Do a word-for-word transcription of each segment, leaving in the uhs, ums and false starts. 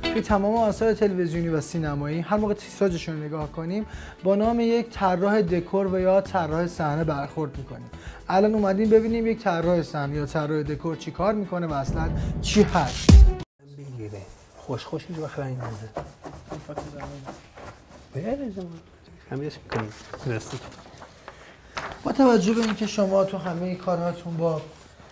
توی تمام آثار تلویزیونی و سینمایی هر موقع تیتراژشون رو نگاه کنیم با نام یک طراح دکور و یا طراح صحنه برخورد میکنیم. الان اومدیم ببینیم یک طراح صحنه یا طراح دکور چی کار میکنه و اصلا چی هست. بگیره خوش خوش اینجا بخیر این بوده بیاره زمان همیشه کنیم درسته. با توجه به اینکه شما تو همه کارهاتون با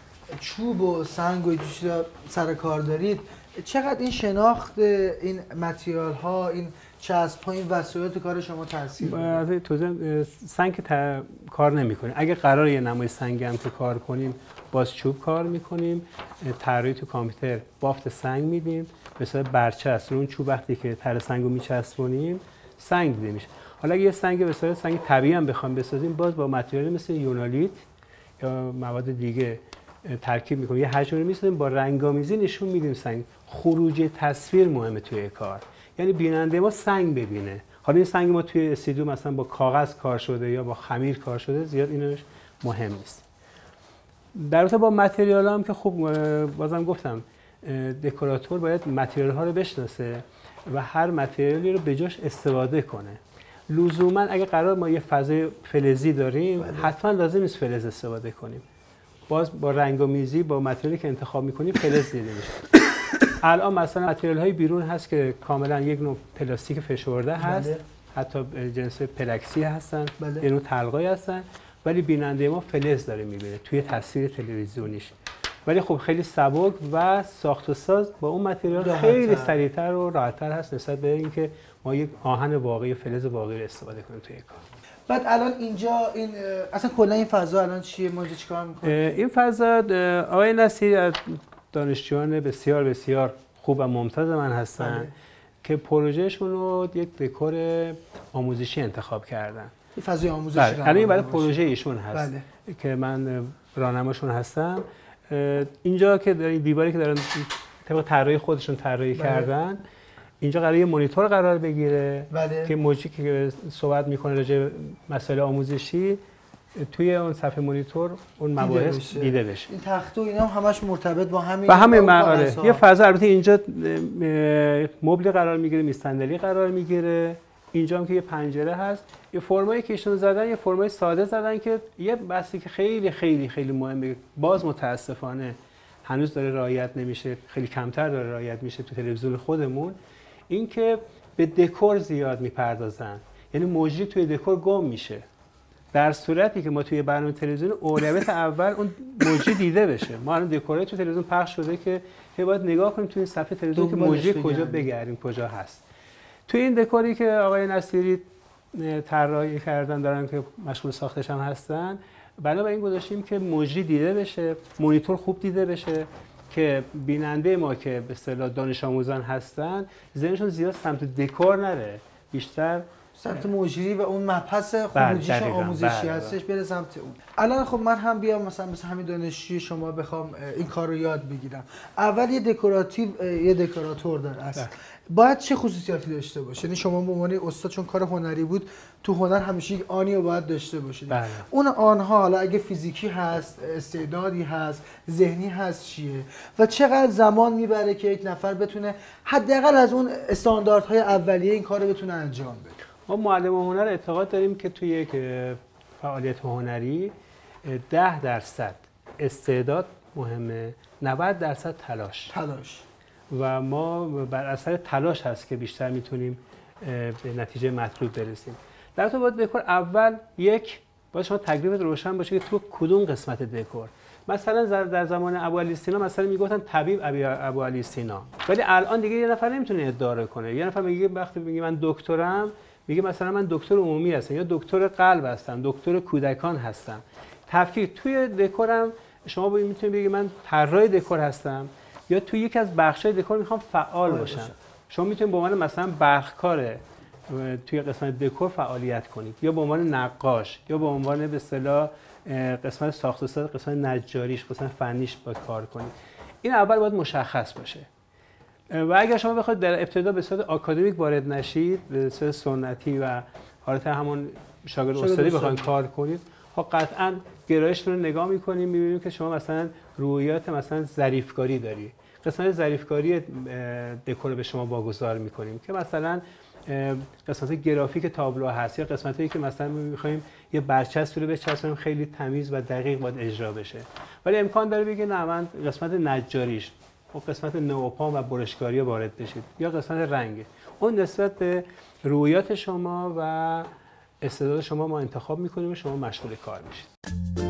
چوب و سنگ و چیزا سر کار دارید، چقدر این شناخت این متریال ها، این چسب ها، این وسایل کار شما تاثیر داره؟ توضیح سنگ تا... کار نمی‌کنه. اگه قرار یه نمای سنگ هم که کار کنیم باز چوب کار می‌کنیم. طراحی تو کامپیوتر بافت سنگ میدیم، مثلا برچسب رو اون چوب وقتی که تر سنگو میچسبونیم سنگ دیده میشه. حالا اگه یه سنگ به صورت سنگ طبیعی هم بخوام بسازیم باز با متریال مثل یونالیت یا مواد دیگه ترکیب میکنیم، یه حجم رو میسازیم، با رنگامیزی نشون میدیم سنگ. خروجی تصویر مهمه توی کار، یعنی بیننده ما سنگ ببینه. حالا این سنگ ما توی استودیو مثلا با کاغذ کار شده یا با خمیر کار شده زیاد اینش مهم نیست. در رابطه با متریال هم که خب بازم گفتم دکوراتور باید متریال ها رو بشناسه و هر متریالی رو به جاش استفاده کنه. لزوما اگه قرار ما یه فضای فلزی داریم بله. حتما لازم نیست فلز استفاده کنیم. باز با رنگامیزی با متریالی که انتخاب میکنیم فلز دیده میشه. الان مثلا متریال های بیرون هست که کاملا یک نوع پلاستیک فشرده هست بله. حتی جنس پلکسی هستن بله. یه نوع تلقایی هستن ولی بیننده ما فلز داره میبینه توی تصویر تلویزیونیش. ولی خب خیلی سبک و ساخت و ساز با اون متریال خیلی سریعتر و راحت‌تر هست نسبت به اینکه ما یک آهن واقعی فلز واقعی رو استفاده کنیم توی کار. بعد الان اینجا این اصلا کلا این فضا الان چیه؟ ما چیکار می‌کنیم؟ این فضا آقای نصیری از دانشجویان بسیار بسیار خوب و ممتاز من هستن بله. که پروژهشون رو یک دکور آموزشی انتخاب کردن. این فضای آموزشی بله. الان این برای پروژه ایشون هست بله. که من راهنماشون هستم. اینجا که این دیواری که دارن طبق طراحی خودشون طراحی بله. کردن، اینجا قراره یه مانیتور قرار بگیره بله. که موجی که صحبت میکنه راجع به مسائل آموزشی توی اون صفحه مانیتور اون مباحث دیده بشه. دیده بشه. این تخت و اینا هم همش مرتبط با همین با همین مقاله. یه فضا البته اینجا مبل قرار میگیره، میز صندلی قرار میگیره. اینجا هم که یه پنجره هست. یه فرمایی که ایشون زدن یه فرمای ساده زدن که یه بحثی که خیلی خیلی خیلی مهمه، باز متاسفانه هنوز داره رعایت نمیشه، خیلی کمتر داره رعایت میشه تو تلویزیون خودمون، این که به دکور زیاد میپردازن. یعنی مجری توی دکور گم میشه. در صورتی که ما توی برنامه تلویزیون اولویت اول اون مجری دیده بشه. ما الان دکورای تو تلویزیون پخش شده که باید نگاه کنیم توی این صفحه تلویزیون که مجری کجا بگردیم کجا هست. توی این دکوری که آقای نصیری طراحی کردن دارن که مشغول ساختش هم هستن، بنابراین گذاشتیم که مجری دیده بشه، مانیتور خوب دیده بشه که بیننده ما که به اصطلاح دانش آموزان هستن ذهنشون زیاد سمت دکور نره، بیشتر سمت مجری و اون مبحث خروجیش آموزشی هستش بره سمت اون. الان خب من هم بیام مثلا مثل همین دانشجوی شما بخوام این کار رو یاد بگیرم، اول یه دکوراتیو یه دکوراتور داره است. باید چه خصوصیاتی داشته باشه؟ یعنی شما به عنوان استاد چون کار هنری بود تو هنر همیشه یک آنی رو باید داشته باشید. بله. اون آنها حالا اگه فیزیکی هست، استعدادی هست، ذهنی هست چیه؟ و چقدر زمان میبره که یک نفر بتونه حداقل از اون استانداردهای اولیه این کار رو بتونه انجام بده؟ ما معلم هنر اعتقاد داریم که توی یک فعالیت هنری ده درصد استعداد مهمه، نود درصد تلاش. تلاش. و ما بر اثر تلاش هست که بیشتر میتونیم به نتیجه مطلوب برسیم. در تو باید دکور اول یک باید شما تکلیفت روشن باشه که تو کدوم قسمت دکور. مثلا در زمان ابوعلی سینا مثلا میگفتن طبیب ابوعلی سینا، ولی الان دیگه یه نفر نمیتونه ادعا کنه. یه نفر میگه وقتی میگه من دکترم، میگه مثلا من دکتر عمومی هستم یا دکتر قلب هستم، دکتر کودکان هستم. تفکیک توی دکورم شما میتونید بگید من طراح دکور هستم یا توی یکی از بخش‌های دکور میخوام فعال باشم. شما میتونید به عنوان مثلا برقکار توی قسمت دکور فعالیت کنید یا به عنوان نقاش یا به عنوان به اصطلاح قسمت ساخت و ساز، قسمت نجاریش، قسمت فنیش باید کار کنید. این اول باید مشخص باشه. و اگر شما بخواید در ابتدا به صورت آکادمیک وارد نشید، به صورت سنتی و حالت همون شاگرد استادی بخواید کار کنید، خب قطعاً گرایشتون رو نگاه می‌کنیم، می‌بینیم که شما مثلا رویات مثلا ظریفکاری داری، قسمت ظریفکاری دکور به شما واگذار میکنیم که مثلا قسمت گرافیک تابلو هست یا قسمتایی که مثلا ما می‌خوایم یه برچسب رو بچسبونیم خیلی تمیز و دقیق باید اجرا بشه. ولی امکان داره بگه نه من قسمت نجاریش و قسمت نوپا و برشکاری وارد بشید یا قسمت رنگ. اون نسبت به رویات شما و استعداد شما ما انتخاب می‌کنیم و شما مشغول کار میشید.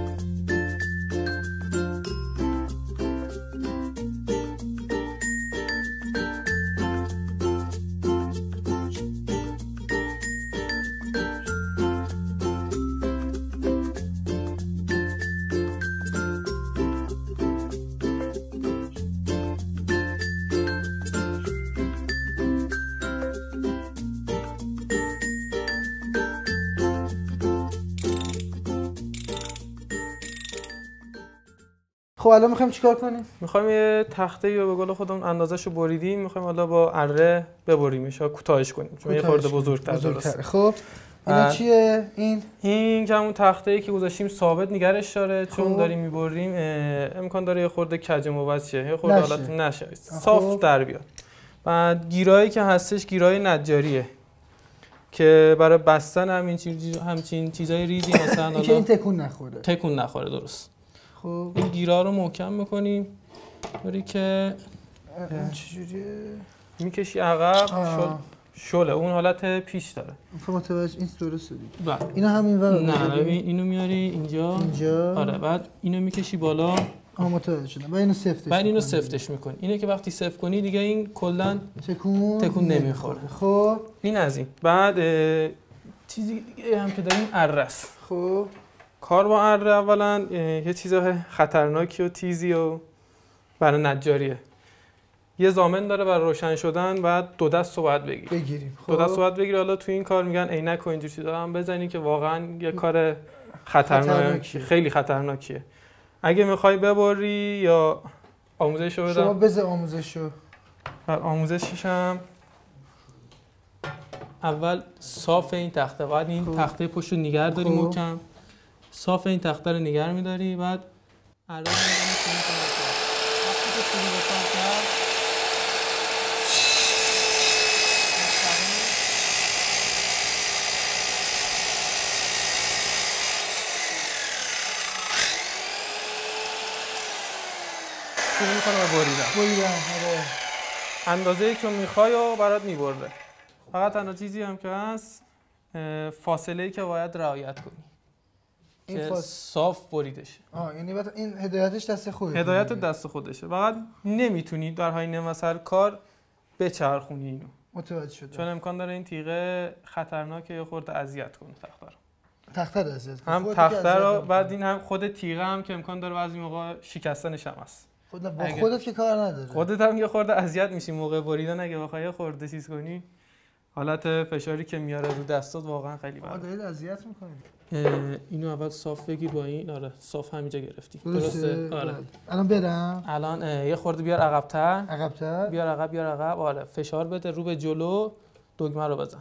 خب الان می‌خوایم چیکار کنیم؟ می‌خوایم یه تخته رو به قول خودمون اندازه‌شو بریدیم، می‌خوایم حالا با اره ببریمش یا کوتاهش کنیم چون یه خورده بزرگتر درست. خب اینا چیه این؟ این که همون تخته‌ای که گذاشتیم ثابت نگرش داره چون داریم می‌بریم امکان داره یه خورده کج موز شه، یه خورده حالت نشه. صاف در بیاد. بعد گیرایی که هستش گیرای نجاریه که برای بستن همین چیز همچین چیزای ریزی مثلا حالا این تکون نخوره. تکون نخوره درست. خب این گیرا رو محکم میکنیم طوری که چجوریه میکشی عقب شل شله اون حالت پیش داره. متوجه این درسته دیگه. بله. اینا همین ور نه ببین اینو میاری اینجا اینجا آره بعد اینو میکشی بالا آها متوجه شدم. بعد اینو سفتش بعد اینو سفتش میکنی. اینه که وقتی سفت کنی دیگه این کلا تکون تکون نمیخوره. خب این از این. بعد چیزی دیگه هم که داریم اره است. خب کار با اره اولا یه چیز خطرناکی و تیزی و برای نجاریه. یه ضامن داره برای روشن شدن بعد دو دست رو باید بگیری. بگیریم. خب. دو دست رو باید بگیری. حالا تو این کار میگن عینک و اینجور چیزا هم بزنی که واقعا یه کار خطرناکه. خیلی خطرناکیه. اگه میخوای ببری یا آموزشو بدم. شما بذار آموزشو. بر آموزشش هم اول صاف این تخته بعد این خوب. تخته پشت رو نگه داری محکم. صاف این تخته رو نگه می‌داری بعد الان می‌بینی که این کار وقتی که شروع به کار کرد شروع می‌کنه به بریدن. بریدن آره. اندازه‌ای که می‌خوای و برات می‌بره. فقط تنها چیزی هم که هست فاصله‌ای که باید رعایت کنی. این که صاف بریدشه. آه یعنی بعد این هدایتش دست خودته. هدایت دست خودشه. فقط نمیتونی در حین مثلا کار بچرخونی اینو. متوجه شدم. چون امکان داره این تیغه خطرناکه یا خورده اذیت کنه تخته رو. تخته رو اذیت کنه. هم تخته رو بعد این هم خود تیغه هم که امکان داره بعضی موقع شکستنش هم هست. خود با خودت که کار نداره. خودت هم یه خورده اذیت میشی موقع بریدن اگه بخوای یه خورده چیز کنی. حالت فشاری که میاره رو دستات واقعا خیلی بده. دارید اذیت میکنید. اینو اول صاف بگیر با این آره صاف همینجا گرفتی. درسته؟ آره. الان برم. الان یه خورده بیار عقب‌تر. عقب‌تر. بیار عقب بیار عقب آره فشار بده رو به جلو دگمه رو بزن.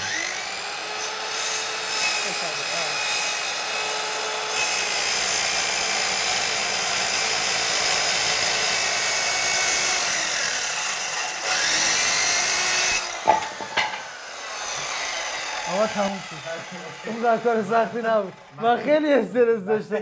آقا تموم شد. اون کار سختی نبود. من خیلی استرس داشتم.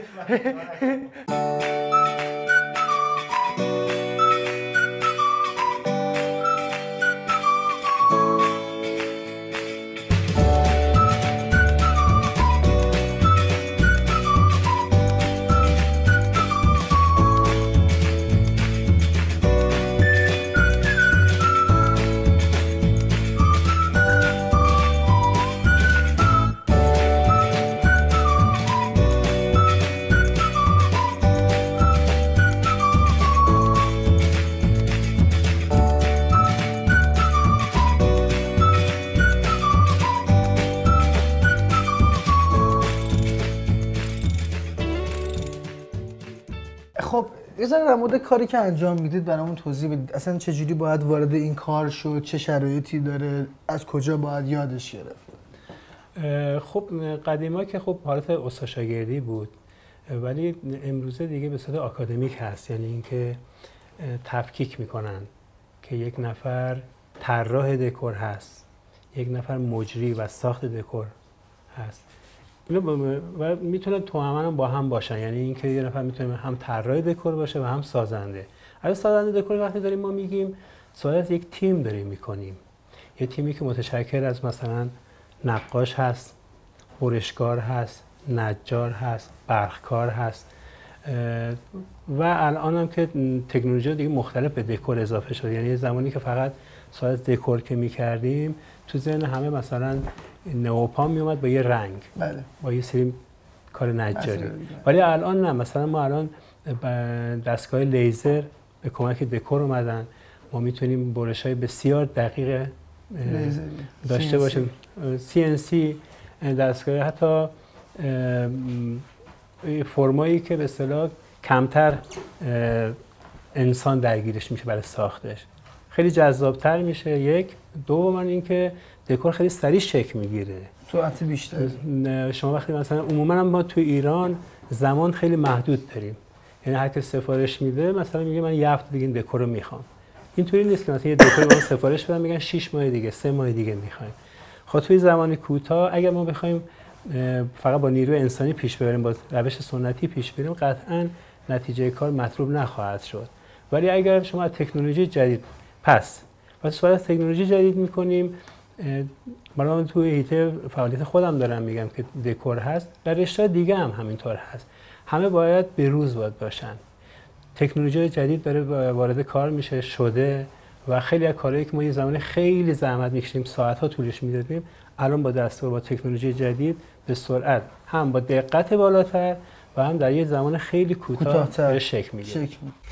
خب یه ذره در مورد کاری که انجام میدید برامون توضیح بدید. اصلا چه جوری باید وارد این کار شد؟ چه شرایطی داره؟ از کجا باید یادش گرفت؟ خب قدیما که خب حالت استاد شاگردی بود ولی امروزه دیگه به صورت آکادمیک هست. یعنی اینکه تفکیک میکنن که یک نفر طراح دکور هست، یک نفر مجری و ساخت دکور هست. و میتونن توأماً با هم باشن، یعنی اینکه یه نفر میتونه هم طراح دکور باشه و هم سازنده. از سازنده دکور وقتی داریم ما میگیم سوال از یک تیم داریم میکنیم، یه تیمی که متشکل از مثلا نقاش هست، برشکار هست، نجار هست، برقکار هست و الان هم که تکنولوژی دیگه مختلف به دکور اضافه شده. یعنی زمانی که فقط سوال از دکور که میکردیم تو ذهن همه مثلا نئوپان میومد با یه رنگ، بله. با یه سری کار نجاری، ولی الان نه. مثلا ما الان دستگاه لیزر به کمک دکور اومدن، ما میتونیم برش‌های بسیار دقیق داشته باشیم. سی ان سی دستگاه حتی فرمایی که به اصطلاح کمتر انسان درگیرش میشه برای ساختش، خیلی جذابتر میشه. یک دوم اینکه دکور خیلی سریع شکل میگیره، سرعت بیشتر. شما وقتی مثلا عموما ما تو ایران زمان خیلی محدود داریم، یعنی هر کی سفارش میده مثلا میگه من یه هفته دیگه این دکور رو میخوام. اینطوری نیست که مثلا یه دکور رو سفارش بدن میگن شش ماه دیگه، سه ماه دیگه میخوایم. خب توی زمان کوتاه اگر ما بخوایم فقط با نیروی انسانی پیش ببریم، با روش سنتی پیش بریم، قطعاً نتیجه کار مطلوب نخواهد شد. ولی اگر شما تکنولوژی جدید پس واسه سوال از تکنولوژی جدید میکنیم، من توی هیته فعالیت خودم دارم میگم که دکور هست، در رشته دیگه هم همینطور هست. همه باید به روز باید باشن. تکنولوژی جدید داره وارد کار میشه شده و خیلی از کارهایی که ما یه زمان خیلی زحمت میکشیم، ساعت‌ها طولش میدادیم، الان با دستور با تکنولوژی جدید به سرعت هم با دقت بالاتر و هم در یه زمان خیلی کوتاه داره شکل میگیره.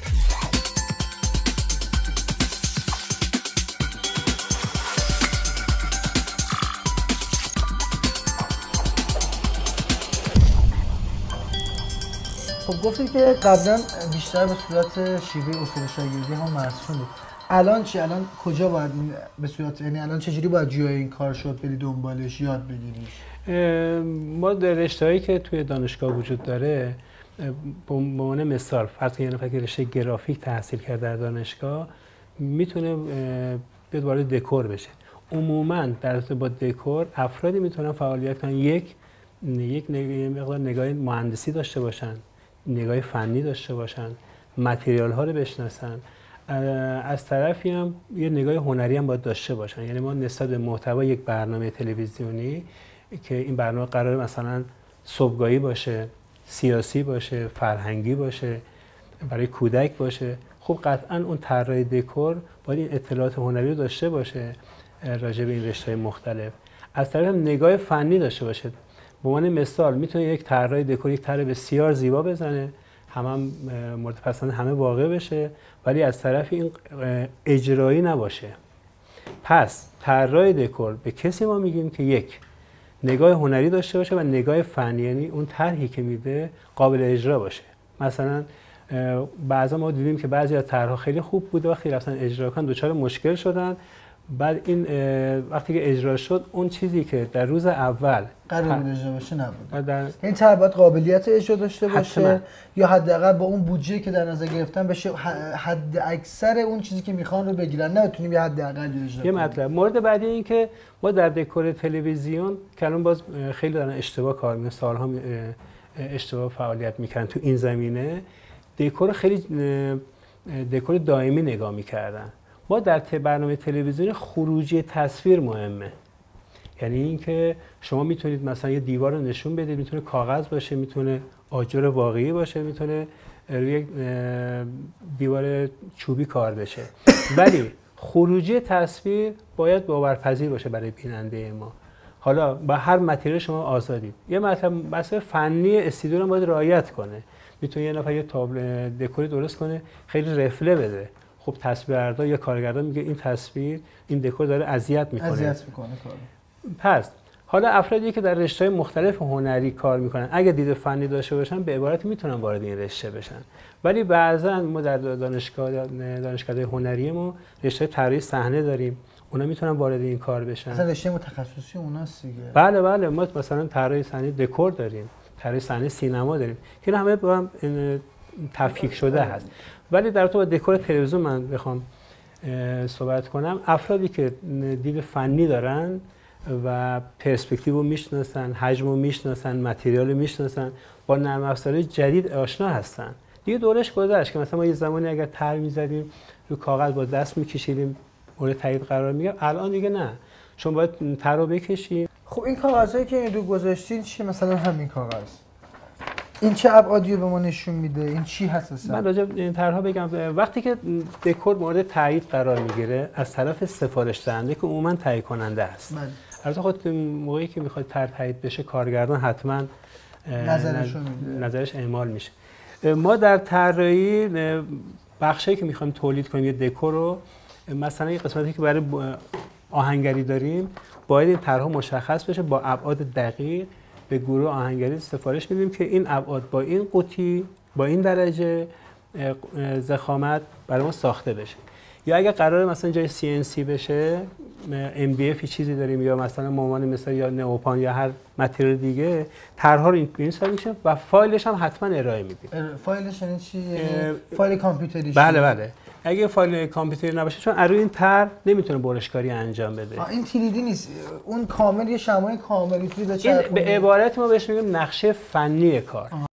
خب گفتید که قبلا بیشتر به صورت شیوه اصول شاگردی هم مرسوم بود. الان چی؟ الان کجا باید به صورت، یعنی الان چجوری باید جوی این کار شد بری دنبالش یاد بگیریش؟ ما در رشته‌هایی که توی دانشگاه وجود داره، به عنوان مثال فرض کنید یه نفر که رشته گرافیک تحصیل کرده در دانشگاه میتونه بیاد وارد دکور بشه. عموماً در رابطه با دکور افرادی میتونن فعالیت کنن، یک یک مقدار نگاه مهندسی داشته باشن، نگاه فنی داشته باشن، متریال ها رو بشناسن، از طرفی هم یه نگاه هنری هم باید داشته باشن. یعنی ما نسبت به محتوای یک برنامه تلویزیونی که این برنامه قراره مثلا صبحگاهی باشه، سیاسی باشه، فرهنگی باشه، برای کودک باشه، خب قطعاً اون طراح دکور باید این اطلاعات هنری رو داشته باشه راجع به این رشته‌های مختلف. از طرف هم نگاه فنی داشته باشه. به عنوان مثال میتونه یک طراح دکور یک طرح بسیار زیبا بزنه، هم هم مورد پسند همه واقع بشه، ولی از طرف این اجرایی نباشه. پس طراح دکور به کسی ما میگیم که یک نگاه هنری داشته باشه و نگاه فنی، یعنی اون طرحی که میده قابل اجرا باشه. مثلا بعضا ما دیدیم که بعضی از طرح‌ها خیلی خوب بوده، وقتی رفتن اجرا کردن دچار مشکل شدن. بعد این وقتی که اجرا شد اون چیزی که در روز اول قرار بود اجرا باشه نبود. در... این طرح باید قابلیت اجرا داشته باشه حتما. یا حداقل با اون بودجه که در نظر گرفتن بشه حد اکثر اون چیزی که میخوان رو بگیرن، نه بتونیم یه حد اقل اجرا یه مطلب. مورد بعدی این که ما در دکور تلویزیون که الان باز خیلی دارن اشتباه کار میکنن، سالها اشتباه فعالیت میکنن تو این زمینه، دکور خیلی دکور دائمی نگاه میکردن. ما در برنامه تلویزیونی خروجی تصویر مهمه. یعنی اینکه شما میتونید مثلا یه دیوار رو نشون بدید، میتونه کاغذ باشه، میتونه آجر واقعی باشه، میتونه روی دیوار چوبی کار بشه، ولی خروجی تصویر باید باورپذیر باشه برای بیننده ما. حالا با هر متریال شما آزادید. یه مطلب بحث فنی استودیو رو باید رعایت کنه. میتونه یه نفر یه تابلو دکوری درست کنه، خیلی رفله بده. خب تصویربردار یا کارگردان میگه این تصویر این دکور داره اذیت میکنه. اذیت میکنه کار. پس حالا افرادی که در رشته‌های مختلف هنری کار میکنن اگه دید فنی داشته باشن به عبارت میتونن وارد این رشته بشن. ولی بعضا ما در دانشگاه دانشگاه‌های هنری ما رشته طراحی صحنه داریم، اونا میتونن وارد این کار بشن. مثلا رشته متخصصی اوناست دیگه. بله بله، ما مثلا طراحی صحنه دکور داریم، طراحی صحنه سینما داریم که همه با هم تفکیک شده هست. ولی در تو با دکور تلویزیون من بخوام صحبت کنم، افرادی که دید فنی دارن و پرسپکتیو رو میشناسن، حجم رو میشناسن، متریال رو میشناسن، با نرم افزارهای جدید آشنا هستن. دیگه دورش گذشت که مثلا ما یه زمانی اگر طرح می‌زدیم رو کاغذ با دست می‌کشیدیم مورد تایید قرار میگیره، الان دیگه نه، چون باید طرح رو بکشیم. خب این کاغذهایی که این رو گذاشتین چیه؟ مثلا همین کاغذ این چه ابعادی به ما نشون میده؟ این چی هست اصلا؟ من راجع به این طرح‌ها بگم، وقتی که دکور مورد تایید قرار میگیره از طرف سفارش دهنده که عموما تایید کننده است. بله. البته خود موقعی که میخواد طرح تایید بشه کارگردان حتما نظرش نظرش اعمال میشه. ما در طراحی بخشی که میخوایم تولید کنیم یه دکور رو، مثلا یه قسمتی که برای آهنگری داریم باید این طرح‌ها مشخص بشه با ابعاد دقیق، به گروه آهنگری سفارش میدیم که این ابعاد با این قوطی با این درجه ضخامت برای ما ساخته بشه. یا اگر قراره مثلا جای سی ان سی بشه، ام دی اف چیزی داریم یا مثلا مامان مثلا یا نئوپان یا هر متریال دیگه، طرح‌ها رو این سال میشه و فایلش هم حتما ارائه میدیم. فایلش یعنی چی؟ فایل کامپیوتری؟ بله بله. اگه فایل کامپیوتری نباشه، چون روی این طرح نمیتونه برشکاری انجام بده. این تیریدی نیست، اون کامل یه شمای کاملی توی به به عبارت ما بهش میگیم نقشه فنی کار. آه.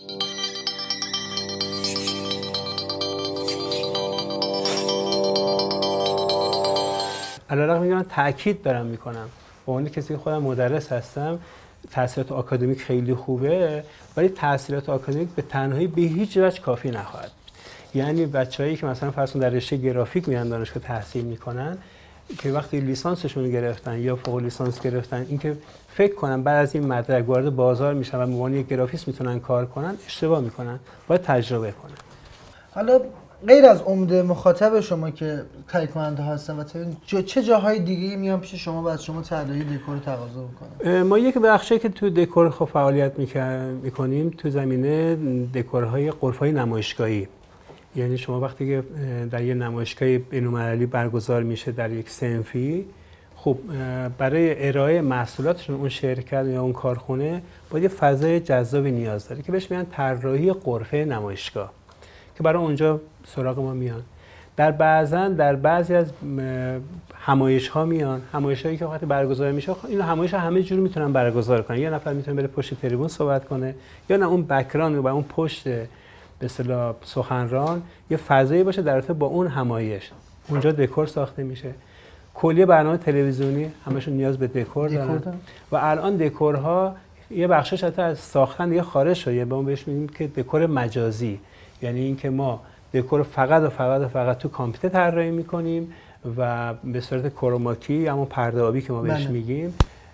علیرغم میگم تاکید دارم میکنم، با اون کسی که خودم مدرس هستم، تحصیلات آکادمیک خیلی خوبه، ولی تحصیلات آکادمیک به تنهایی به هیچ وجه کافی نخواهد. یعنی بچه‌هایی که مثلا فرض کن در رشته گرافیک میان دانشگاه تحصیل میکنن که وقتی لیسانسشون گرفتن یا فوق لیسانس گرفتن، اینکه فکر کنن بعد از این مدرک وارد بازار میشن و به عنوان یک گرافیست میتونن کار کنن، اشتباه میکنن. باید تجربه کنن. حالا غیر از عمده مخاطب شما که تهیه کننده هستن و چه جاهای دیگه میان پیش شما و از شما طراحی دکور تقاضا میکنن؟ ما یک بخشی که تو دکور خب فعالیت میکنیم تو زمینه دکورهای غرفه‌های نمایشگاهی. یعنی شما وقتی که در یه نمایشگاه بین‌المللی برگزار میشه در یک صنفی، خب برای ارائه محصولاتشون اون شرکت یا اون کارخونه باید یه فضای جذابی نیاز داره که بهش میگن طراحی غرفه نمایشگاه، که برای اونجا سراغ ما میان. در بعضن در بعضی از همایش ها میان، همایش هایی که وقتی برگزار میشه، این همایش ها همه جور میتونن برگزار کنن. یه نفر میتونه بره پشت تریبون صحبت کنه، یا نه اون بک‌گراند و اون پشت به اصطلاح سخنران یه فضایی باشه در رابطه با اون همایش. اونجا دکور ساخته میشه. کلیه برنامه تلویزیونی همشون نیاز به دکور دارن و الان دکورها یه بخشش حتی از ساختن دیگه خارج شده. به اون بهش میگیم که دکور مجازی، یعنی اینکه ما دکور فقط و فقط و فقط تو کامپیوتر طراحی میکنیم و به صورت کروماکی، همون پرده آبی که ما بهش بله. میگیم،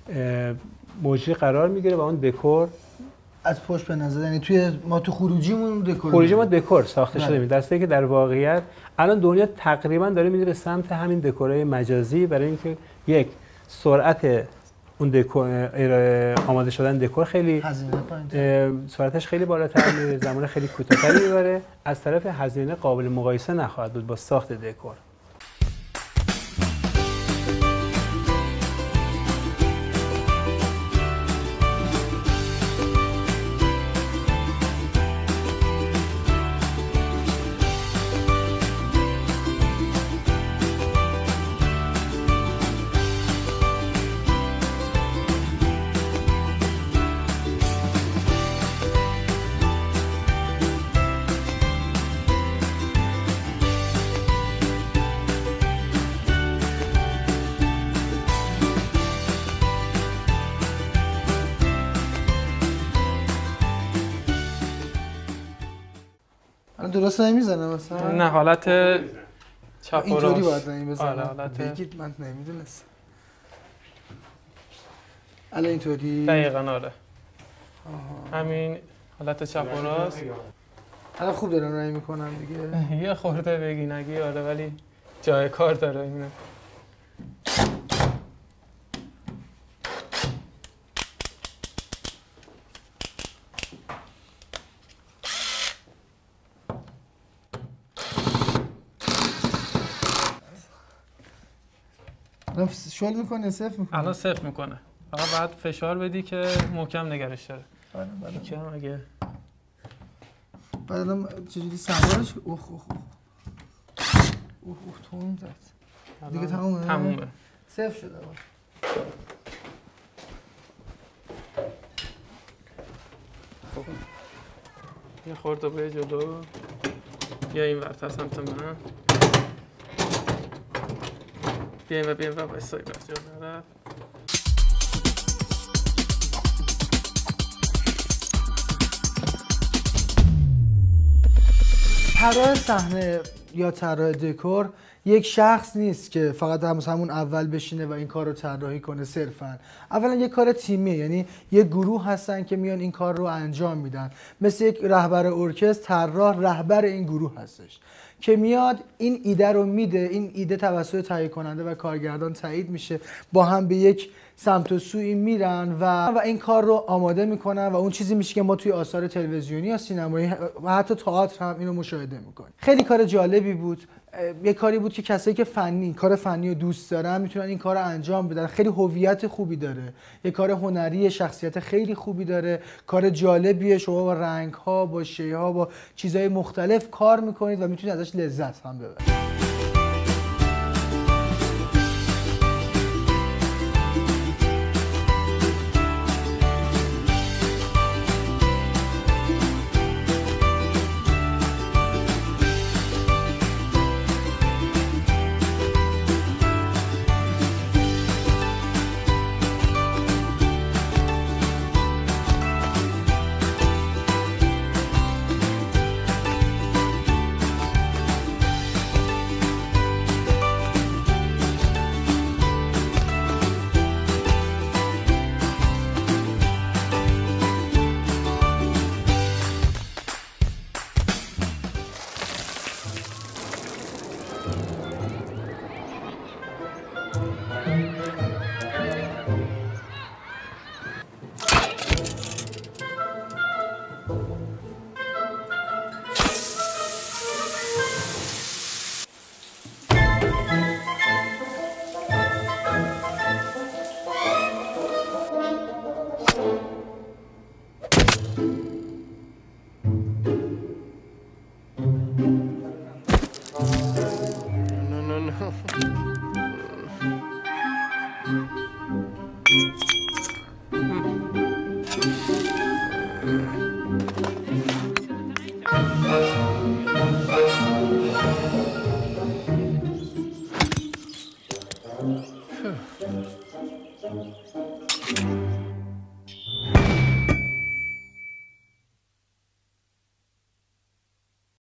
موجی قرار میگیره و اون دکور از پشت به نظر، یعنی توی ما تو خروجیمون دکور خروجی ما دکور ساخته شده می درسته که در واقعیت الان دنیا تقریبا داره میره به سمت همین دکورهای مجازی، برای اینکه یک سرعت اون دکور آماده شدن دکور خیلی هزینه سرعتش خیلی بالاتر میره، زمان خیلی کوتاه‌تری میبره، از طرف هزینه قابل مقایسه نخواهد بود با ساخت دکور. درست نمیزنه مثلا؟ نه، حالت چپ و راست اینطوری باید نمی بزنه. آره حالت بگید من نمیدونستم. الان اینطوری دقیقاً آره. همین حالت چپ و راست. الان خوب دارم رنگ میکنم دیگه. یه خورده بگی نگی آره، ولی جای کار داره اینه. شل میکنه صفر میکنه؟ الان صفر میکنه، فقط باید فشار بدی که محکم نگرش داره. بله بله. محکم اگه بعد الان چجوری سوارش اوه اوه اوه اوه تون زد دیگه تمومه؟ تمومه صفر شده آقا. خب یه خورده به جلو بیا این ورتر سمت من بیا این و بیا این و بایستای بس جا نرد طراح صحنه یا طراح دکور یک شخص نیست که فقط هم همون اول بشینه و این کار رو طراحی کنه صرفا. اولا یک کار تیمیه، یعنی یک گروه هستن که میان این کار رو انجام میدن. مثل یک رهبر ارکستر، طراح رهبر این گروه هستش که میاد این ایده رو میده، این ایده توسط تهیه کننده و کارگردان تایید میشه، با هم به یک سمت و سوی میرن و و این کار رو آماده میکنن و اون چیزی میشه که ما توی آثار تلویزیونی یا سینمایی و حتی تئاتر هم اینو مشاهده میکنیم. خیلی کار جالبی بود. یه کاری بود که کسایی که فنی کار فنی رو دوست دارن میتونن این کار رو انجام بدن. خیلی هویت خوبی داره، یه کار هنری، شخصیت خیلی خوبی داره، کار جالبیه. شما با رنگ ها، با شیء ها، با چیزهای مختلف کار میکنید و میتونید ازش لذت هم ببرید.